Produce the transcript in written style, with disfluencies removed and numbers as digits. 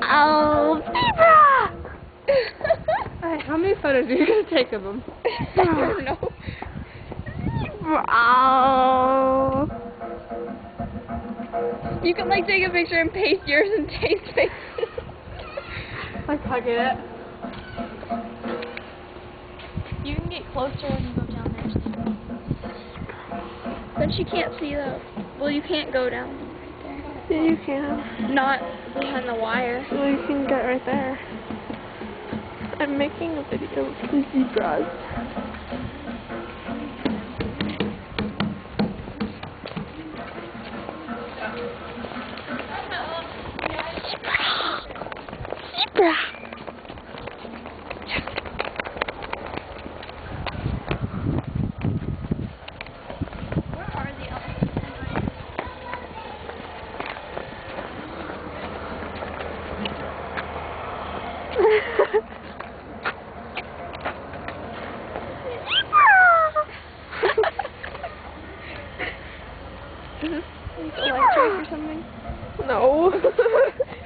Oh, zebra! Alright, how many photos are you going to take of them? I don't know. Oh. You can like take a picture and paste yours and Tate's faces. Like hugging it. You can get closer when you go down there. Then she can't see though. Well, you can't go down right there. Yeah, you can. Not behind the wire. Well, you can get right there. I'm making a video of the zebras. Zebra! Where are the elephants anyway? Is this like a light track or something? No.